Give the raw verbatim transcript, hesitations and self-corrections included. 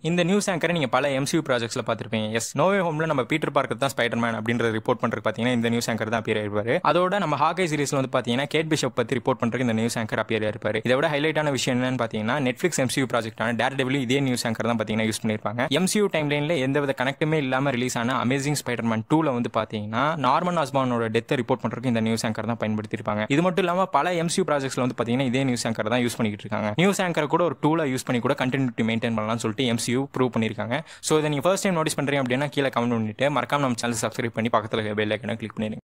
இந்த நியூஸ் ஆங்கரை நீங்க பல எம்சியூ ப்ராஜெக்ட்ஸ்ல பார்த்திருப்பீங்க. எஸ், நோவே ஹோம்ல நம்ம பீட்டர் பார்க்கர் தான் ஸ்பைடர்மேன் அப்படின்ற ரிப்போர்ட் பண்றதுக்கு பாத்தீங்கன்னா இந்த நியூஸ் ஆங்கர் தான் அப்பியர் ஆயிருப்பாரு. அதோட நம்ம ஹாக்கை சீரிஸ்ல வந்து பாத்தீங்கன்னா கேட் பிஷப் பத்தி ரிப்போர்ட் பண்றதுக்கு இந்த நியூஸ் ஆங்கர் அப்பியர் ஆயிருப்பாரு. இதை விட ஹைலைட்டான விஷயம் என்னன்னு பாத்தீங்கன்னா நெட்ஃபிளிக்ஸ் எம்சியூ ப்ராஜெக்டான டேர்டெவில் இதே நியூஸ் ஆங்கர் தான் பாத்தீங்கன்னா யூஸ் பண்ணிருப்பாங்க. எம்சியூ டைம்லைன்ல எந்தவித கனெக்டுமே இல்லாம ரிலீஸ் ஆன அமேசிங் ஸ்பைடர்மேன் டூல வந்து பாத்தீங்கன்னா நார்மன் ஆஸ்பானோட டெத்தை ரிப்போர்ட் பண்றதுக்கு இந்த நியூஸ் ஆங்கர் தான் பயன்படுத்திருப்பாங்க. இது மட்டும் இல்லாம பல எம்சியூ ப்ராஜெக்ட்ஸ்ல வந்து பாத்தீங்கன்னா இதே நியூஸ் ஆங்கர் தான் யூஸ் பண்ணிட்டு இருக்காங்க. நியூஸ் ஆங்கர் கூட ஒரு டூல யூஸ் பண்ணி கூட கண்டினியூட்டி மெயின்டைன் பண்ணலாம்னு சொல்லிட்டு எம்சியூ ப்ரூவ் பண்ணிருக்காங்க. சோ இதை நீங்க ஃபர்ஸ்ட் டைம் நோட்டீஸ் பண்றீங்க அப்படின்னா கீழே கமெண்ட் பண்ணிட்டு மறக்காம நம்ம சேனல் சப்ஸ்கிரைப் பண்ணி பக்கத்துல பெல் ஐகானை கிளிக் பண்ணிடுங்க.